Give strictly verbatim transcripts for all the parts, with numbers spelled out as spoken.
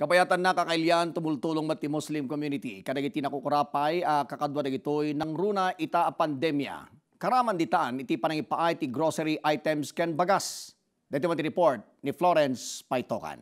Kapayatan na kakailyan tumultulong mati Muslim community. Kadagiti nakukurapay uh, kakadwa dagitoy ng runa ita a pandemya. Karaman ditaan iti panangipaay ti grocery items ken bagas. Dito mo ti report ni Florence Paitokan.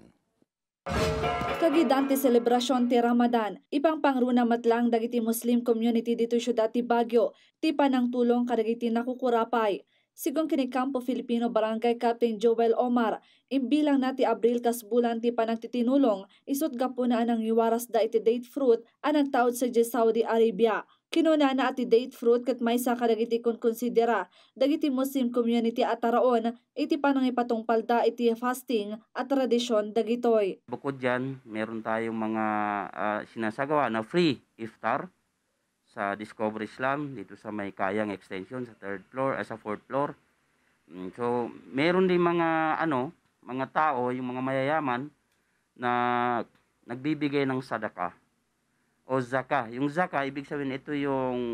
Kagidante selebrasyon ti Ramadan, ipang pangruna matlang dagiti Muslim community dito syudad ti Baguio, ti panang tulong kadagiti nakukurapay. Sigon kini Campo Filipino Barangay Captain Joel Omar, imbilang na ti Abril kas bulan ti panagtitinulong, isut gapo na anang iwaras da iti date fruit anang taod sa Saudi Arabia. Kinuna na ati date fruit kat may sa kadagiti kun konsidera, dagiti Muslim community at taraon, iti panangipatungpal da iti fasting at tradisyon dagitoy. Bukod dyan, meron tayong mga uh, sinasagawa na free iftar sa Discover Islam dito sa may Kayang Extension sa third floor, uh, sa fourth floor. So, meron din mga ano, mga tao, yung mga mayayaman na nagbibigay ng sadaka o zaka. Yung zaka, ibig sabihin ito yung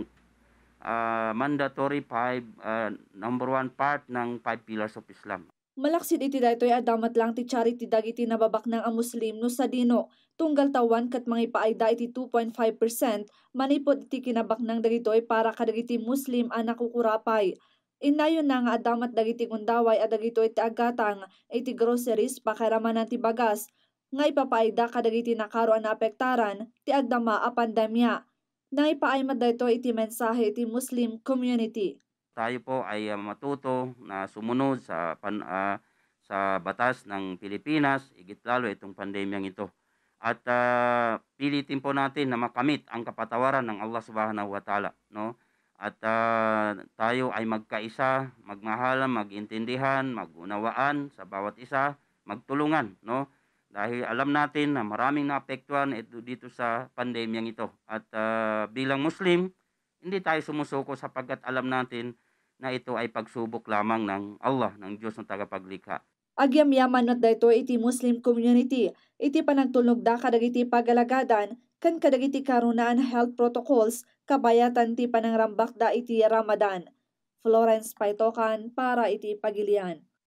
uh, mandatory five, uh, number one part ng five pillars of Islam. Malaksid iti daytoy adamat lang ti charity dagiti nababak ng a Muslim no sa dino. Tunggal tawan kat mga ipaayda iti two point five percent manipod iti kinabak ng dagitoy para kadagiti Muslim a nakukurapay. Inayon na nga adamat dagiti gundaway a dagitoy ti agatang iti groceries pakaramanan ti bagas nga ipapaayda kadagiti nakaro a naapektaran ti agdama a pandemya. Naipaaymat daytoy iti mensahe iti Muslim community. Tayo po ay uh, matuto na sumunod sa pan, uh, sa batas ng Pilipinas, higit lalo itong pandemyang ito. At uh, pilitin po natin na makamit ang kapatawaran ng Allah Subhanahu wa Ta'ala, no? At uh, tayo ay magkaisa, magmahalan, magintindihan, magunawaan sa bawat isa, magtulungan, no? Dahil alam natin na maraming naapektuhan ito dito sa pandemyang ito. At uh, bilang Muslim, hindi tayo sumusuko sapagkat alam natin na ito ay pagsubok lamang ng Allah, ng Diyos ng tagapaglikha. Agyamyaman not dayto iti Muslim community, iti panagtulog da kadagiti pagalagadan, kan kadagiti karunaan health protocols, kabayatan ti panangrambak da iti Ramadan. Florence Paitokan para iti Pagilian.